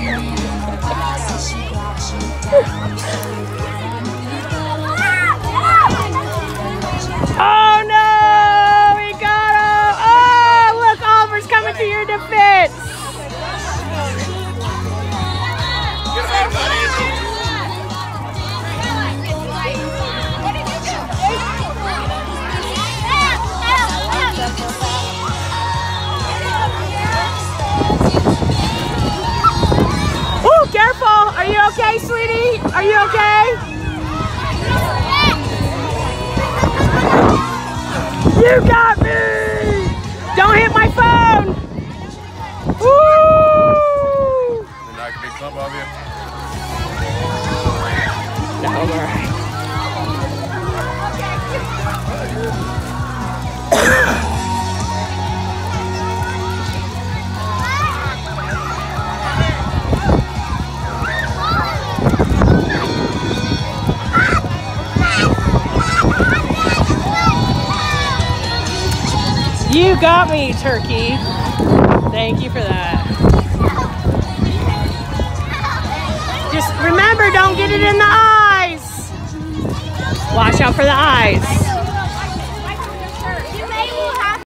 Oh no! We got him! Oh, look, Oliver's coming to your defense! Oh, careful! Are you okay, sweetie? Are you okay? You got me! Don't hit my phone! Woo! Did I big clump of you? No, all right. You got me, turkey. Thank you for that. Just remember, don't get it in the eyes. Watch out for the eyes.